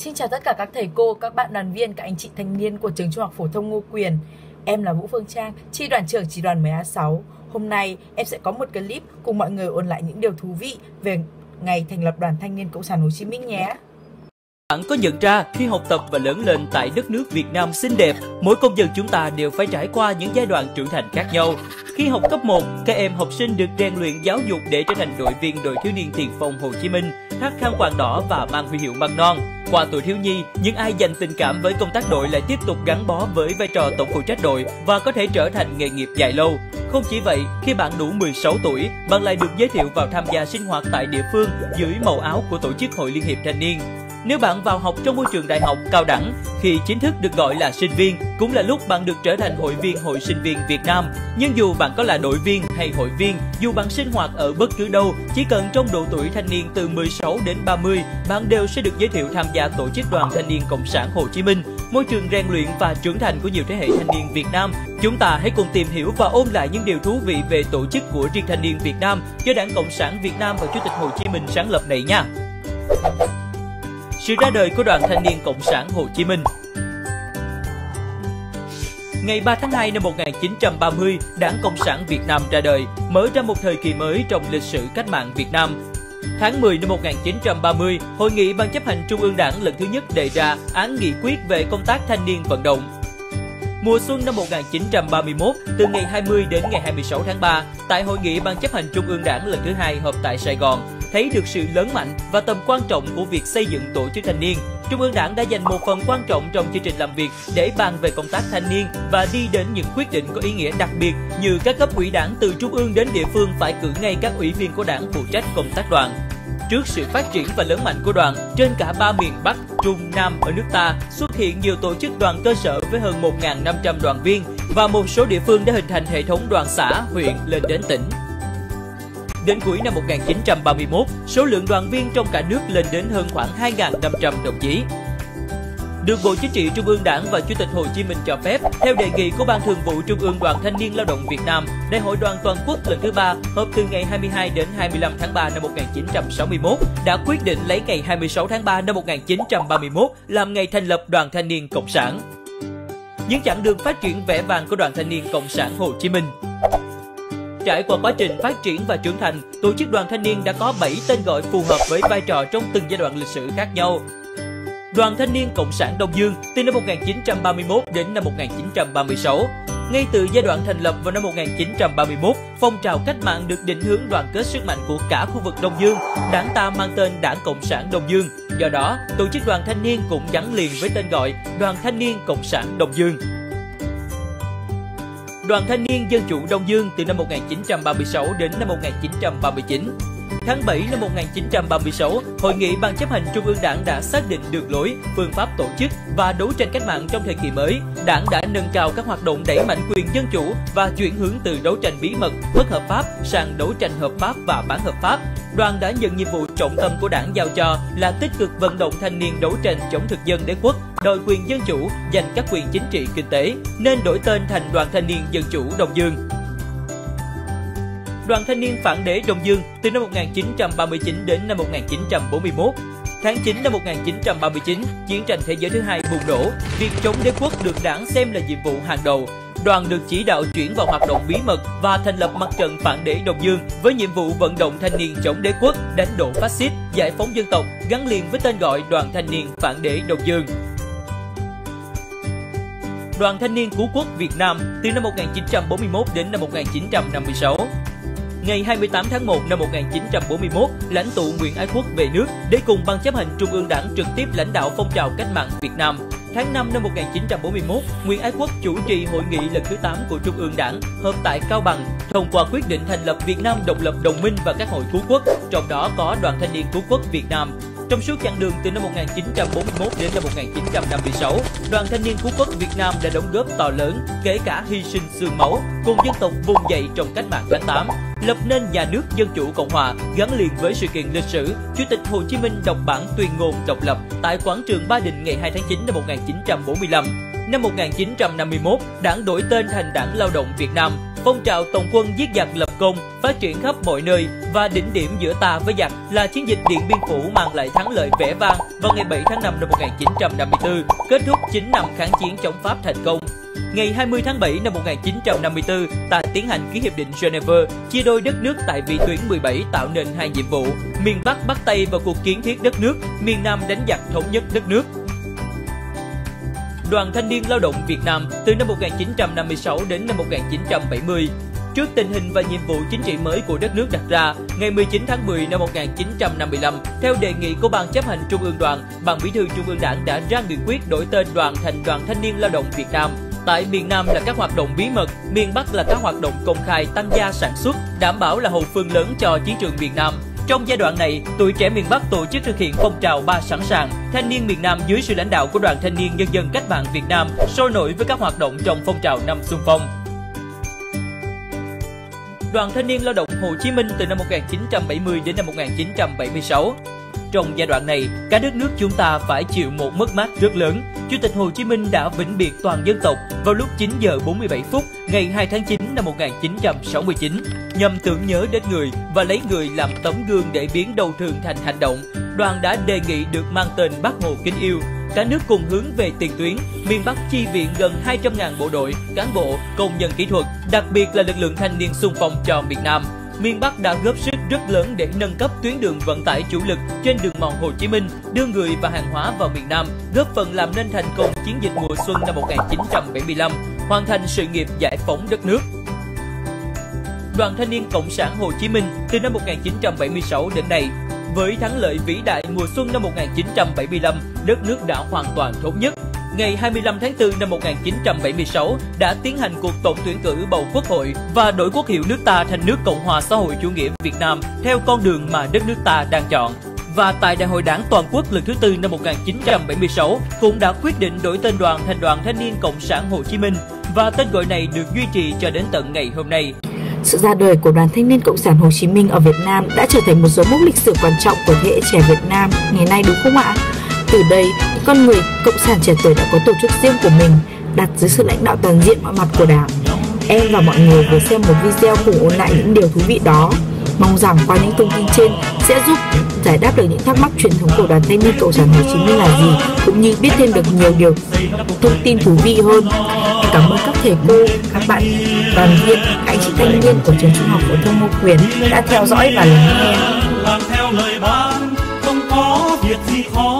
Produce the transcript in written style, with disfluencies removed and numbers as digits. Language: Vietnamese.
Xin chào tất cả các thầy cô, các bạn đoàn viên, các anh chị thanh niên của trường Trung học phổ thông Ngô Quyền. Em là Vũ Phương Trang, chi đoàn trưởng chi đoàn 10A6. Hôm nay em sẽ có một clip cùng mọi người ôn lại những điều thú vị về ngày thành lập Đoàn Thanh niên Cộng sản Hồ Chí Minh nhé. Bạn có nhận ra khi học tập và lớn lên tại đất nước Việt Nam xinh đẹp, mỗi công dân chúng ta đều phải trải qua những giai đoạn trưởng thành khác nhau. Khi học cấp 1, các em học sinh được rèn luyện giáo dục để trở thành đội viên đội thiếu niên tiền phong Hồ Chí Minh, thắt khăn quàng đỏ và mang huy hiệu măng non. Qua tuổi thiếu nhi, những ai dành tình cảm với công tác đội lại tiếp tục gắn bó với vai trò tổng phụ trách đội và có thể trở thành nghề nghiệp dài lâu. Không chỉ vậy, khi bạn đủ 16 tuổi, bạn lại được giới thiệu vào tham gia sinh hoạt tại địa phương dưới màu áo của tổ chức Hội Liên hiệp Thanh niên. Nếu bạn vào học trong môi trường đại học cao đẳng, khi chính thức được gọi là sinh viên, cũng là lúc bạn được trở thành hội viên Hội Sinh viên Việt Nam. Nhưng dù bạn có là đội viên hay hội viên, dù bạn sinh hoạt ở bất cứ đâu, chỉ cần trong độ tuổi thanh niên từ 16 đến 30, bạn đều sẽ được giới thiệu tham gia tổ chức Đoàn Thanh niên Cộng sản Hồ Chí Minh, môi trường rèn luyện và trưởng thành của nhiều thế hệ thanh niên Việt Nam. Chúng ta hãy cùng tìm hiểu và ôn lại những điều thú vị về tổ chức của Riêng Thanh niên Việt Nam do Đảng Cộng sản Việt Nam và Chủ tịch Hồ Chí Minh sáng lập này nha. Sự ra đời của Đoàn Thanh niên Cộng sản Hồ Chí Minh. Ngày 3 tháng 2 năm 1930, Đảng Cộng sản Việt Nam ra đời, mở ra một thời kỳ mới trong lịch sử cách mạng Việt Nam. Tháng 10 năm 1930, Hội nghị Ban chấp hành Trung ương Đảng lần thứ nhất đề ra án nghị quyết về công tác thanh niên vận động. Mùa xuân năm 1931, từ ngày 20 đến ngày 26 tháng 3, tại Hội nghị Ban chấp hành Trung ương Đảng lần thứ hai họp tại Sài Gòn, thấy được sự lớn mạnh và tầm quan trọng của việc xây dựng tổ chức thanh niên, Trung ương Đảng đã dành một phần quan trọng trong chương trình làm việc để bàn về công tác thanh niên và đi đến những quyết định có ý nghĩa đặc biệt như các cấp ủy Đảng từ trung ương đến địa phương phải cử ngay các ủy viên của Đảng phụ trách công tác đoàn. Trước sự phát triển và lớn mạnh của đoàn, trên cả ba miền Bắc, Trung, Nam ở nước ta xuất hiện nhiều tổ chức đoàn cơ sở với hơn 1.500 đoàn viên và một số địa phương đã hình thành hệ thống đoàn xã, huyện lên đến tỉnh. Đến cuối năm 1931, số lượng đoàn viên trong cả nước lên đến hơn khoảng 2.500 đồng chí. Được Bộ Chính trị Trung ương Đảng và Chủ tịch Hồ Chí Minh cho phép, theo đề nghị của Ban Thường vụ Trung ương Đoàn Thanh niên Lao động Việt Nam, Đại hội Đoàn Toàn quốc lần thứ 3 họp từ ngày 22 đến 25 tháng 3 năm 1961 đã quyết định lấy ngày 26 tháng 3 năm 1931 làm ngày thành lập Đoàn Thanh niên Cộng sản. Những chặng đường phát triển vẻ vang của Đoàn Thanh niên Cộng sản Hồ Chí Minh. Trải qua quá trình phát triển và trưởng thành, tổ chức Đoàn Thanh niên đã có 7 tên gọi phù hợp với vai trò trong từng giai đoạn lịch sử khác nhau. Đoàn Thanh niên Cộng sản Đông Dương từ năm 1931 đến năm 1936. Ngay từ giai đoạn thành lập vào năm 1931, phong trào cách mạng được định hướng đoàn kết sức mạnh của cả khu vực Đông Dương. Đảng ta mang tên Đảng Cộng sản Đông Dương. Do đó, tổ chức Đoàn Thanh niên cũng gắn liền với tên gọi Đoàn Thanh niên Cộng sản Đông Dương. Đoàn Thanh niên Dân chủ Đông Dương từ năm 1936 đến năm 1939. Tháng 7 năm 1936, Hội nghị Ban chấp hành Trung ương Đảng đã xác định đường lối, phương pháp tổ chức và đấu tranh cách mạng trong thời kỳ mới. Đảng đã nâng cao các hoạt động đẩy mạnh quyền dân chủ và chuyển hướng từ đấu tranh bí mật, bất hợp pháp sang đấu tranh hợp pháp và bán hợp pháp. Đoàn đã nhận nhiệm vụ trọng tâm của Đảng giao cho là tích cực vận động thanh niên đấu tranh chống thực dân đế quốc, đòi quyền dân chủ, giành các quyền chính trị kinh tế, nên đổi tên thành Đoàn Thanh niên Dân chủ Đông Dương. Đoàn Thanh niên Phản đế Đông Dương từ năm 1939 đến năm 1941. Tháng 9 năm 1939, chiến tranh thế giới thứ hai bùng nổ, việc chống đế quốc được Đảng xem là nhiệm vụ hàng đầu. Đoàn được chỉ đạo chuyển vào hoạt động bí mật và thành lập mặt trận Phản đế Đông Dương với nhiệm vụ vận động thanh niên chống đế quốc, đánh đổ phát xít, giải phóng dân tộc, gắn liền với tên gọi Đoàn Thanh niên Phản đế Đông Dương. Đoàn Thanh niên Cứu quốc Việt Nam từ năm 1941 đến năm 1956. Ngày 28 tháng 1 năm 1941, lãnh tụ Nguyễn Ái Quốc về nước để cùng Ban chấp hành Trung ương Đảng trực tiếp lãnh đạo phong trào cách mạng Việt Nam. Tháng 5 năm 1941, Nguyễn Ái Quốc chủ trì hội nghị lần thứ 8 của Trung ương Đảng họp tại Cao Bằng, thông qua quyết định thành lập Việt Nam độc lập đồng minh và các hội cứu quốc, trong đó có Đoàn Thanh niên Cứu quốc Việt Nam. Trong suốt chặng đường từ năm 1941 đến năm 1956, Đoàn Thanh niên Cứu quốc Việt Nam đã đóng góp to lớn, kể cả hy sinh xương máu, cùng dân tộc vùng dậy trong cách mạng tháng 8, lập nên nhà nước Dân chủ Cộng hòa gắn liền với sự kiện lịch sử. Chủ tịch Hồ Chí Minh đọc bản tuyên ngôn độc lập tại quảng trường Ba Đình ngày 2 tháng 9 năm 1945. Năm 1951, Đảng đổi tên thành Đảng Lao động Việt Nam, phong trào tổng quân giết giặc lập công phát triển khắp mọi nơi và đỉnh điểm giữa ta với giặc là chiến dịch Điện Biên Phủ mang lại thắng lợi vẻ vang vào ngày 7 tháng 5 năm 1954, kết thúc 9 năm kháng chiến chống Pháp thành công. Ngày 20 tháng 7 năm 1954, ta tiến hành ký hiệp định Geneva, chia đôi đất nước tại vĩ tuyến 17 tạo nên hai nhiệm vụ: miền Bắc bắt tay vào cuộc kiến thiết đất nước, miền Nam đánh giặc thống nhất đất nước. Đoàn Thanh niên Lao động Việt Nam từ năm 1956 đến năm 1970. Trước tình hình và nhiệm vụ chính trị mới của đất nước đặt ra, ngày 19 tháng 10 năm 1955, theo đề nghị của Ban chấp hành Trung ương Đoàn, Ban Bí thư Trung ương Đảng đã ra nghị quyết đổi tên đoàn thành Đoàn Thanh niên Lao động Việt Nam. Tại miền Nam là các hoạt động bí mật, miền Bắc là các hoạt động công khai tăng gia sản xuất, đảm bảo là hậu phương lớn cho chiến trường miền Nam. Trong giai đoạn này, tuổi trẻ miền Bắc tổ chức thực hiện phong trào 3 sẵn sàng, thanh niên miền Nam dưới sự lãnh đạo của Đoàn Thanh niên Nhân dân Cách mạng Việt Nam sôi nổi với các hoạt động trong phong trào năm xung phong. Đoàn Thanh niên Lao động Hồ Chí Minh từ năm 1970 đến năm 1976. Trong giai đoạn này, cả đất nước chúng ta phải chịu một mất mát rất lớn. Chủ tịch Hồ Chí Minh đã vĩnh biệt toàn dân tộc vào lúc 9 giờ 47 phút ngày 2 tháng 9 năm 1969. Nhằm tưởng nhớ đến người và lấy người làm tấm gương để biến đau thương thành hành động, đoàn đã đề nghị được mang tên Bác Hồ kính yêu. Cả nước cùng hướng về tiền tuyến, miền Bắc chi viện gần 200.000 bộ đội, cán bộ, công nhân kỹ thuật, đặc biệt là lực lượng thanh niên xung phong cho miền Nam. Miền Bắc đã góp sức rất lớn để nâng cấp tuyến đường vận tải chủ lực trên đường mòn Hồ Chí Minh, đưa người và hàng hóa vào miền Nam, góp phần làm nên thành công chiến dịch mùa xuân năm 1975, hoàn thành sự nghiệp giải phóng đất nước. Đoàn Thanh niên Cộng sản Hồ Chí Minh từ năm 1976 đến nay. Với thắng lợi vĩ đại mùa xuân năm 1975, đất nước đã hoàn toàn thống nhất. Ngày 25 tháng 4 năm 1976 đã tiến hành cuộc tổng tuyển cử bầu Quốc hội và đổi quốc hiệu nước ta thành nước Cộng hòa xã hội chủ nghĩa Việt Nam theo con đường mà đất nước ta đang chọn. Và tại Đại hội Đảng Toàn quốc lần thứ 4 năm 1976 cũng đã quyết định đổi tên đoàn thành Đoàn Thanh niên Cộng sản Hồ Chí Minh và tên gọi này được duy trì cho đến tận ngày hôm nay. Sự ra đời của Đoàn Thanh niên Cộng sản Hồ Chí Minh ở Việt Nam đã trở thành một dấu mốc lịch sử quan trọng của thế hệ trẻ Việt Nam ngày nay, đúng không ạ? Từ đây, những con người cộng sản trẻ tuổi đã có tổ chức riêng của mình, đặt dưới sự lãnh đạo toàn diện mọi mặt của Đảng. Em và mọi người vừa xem một video cùng ôn lại những điều thú vị đó. Mong rằng qua những thông tin trên sẽ giúp giải đáp được những thắc mắc truyền thống của Đoàn Thanh niên Cộng sản Hồ Chí Minh là gì, cũng như biết thêm được nhiều điều thông tin thú vị hơn. Cảm ơn các thầy cô, các bạn đoàn viên, các anh chị thanh niên của trường Trung học phổ thông Ngô Quyền đã theo dõi và lắng nghe. Làm theo lời Bác, không có việc gì khó.